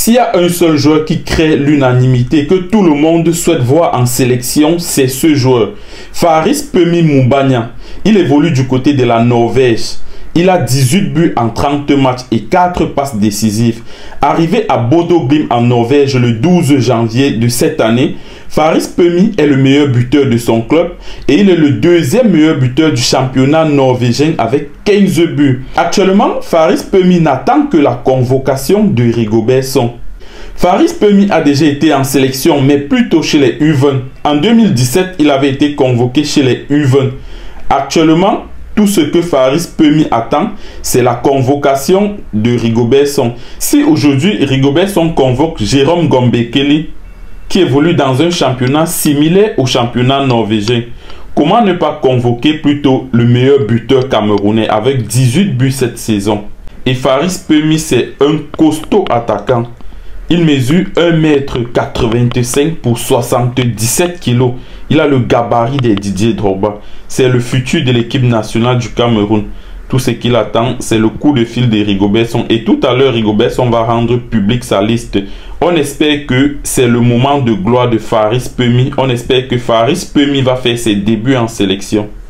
S'il y a un seul joueur qui crée l'unanimité que tout le monde souhaite voir en sélection, c'est ce joueur. Faris Pemi Moumbagna. Il évolue du côté de la Norvège. Il a 18 buts en 30 matchs et 4 passes décisives. Arrivé à Bodø Glimt en Norvège le 12 janvier de cette année, Faris Pemi est le meilleur buteur de son club et il est le deuxième meilleur buteur du championnat norvégien avec 15 buts. Actuellement, Faris Pemi n'attend que la convocation de Rigobert Song. Faris Pemi a déjà été en sélection, mais plutôt chez les U20. En 2017, il avait été convoqué chez les U20. Actuellement, tout ce que Faris Pemi attend, c'est la convocation de Rigobert Song. Si aujourd'hui Rigobert Song convoque Jérôme Gombe-Kelly, qui évolue dans un championnat similaire au championnat norvégien, comment ne pas convoquer plutôt le meilleur buteur camerounais avec 18 buts cette saison? Et Faris Pemi, c'est un costaud attaquant. Il mesure 1,85 m pour 77 kg. Il a le gabarit des Didier Drogba. C'est le futur de l'équipe nationale du Cameroun. Tout ce qu'il attend, c'est le coup de fil de Rigobert Song. Et tout à l'heure, Rigobert Song va rendre public sa liste. On espère que c'est le moment de gloire de Faris Pemi. On espère que Faris Pemi va faire ses débuts en sélection.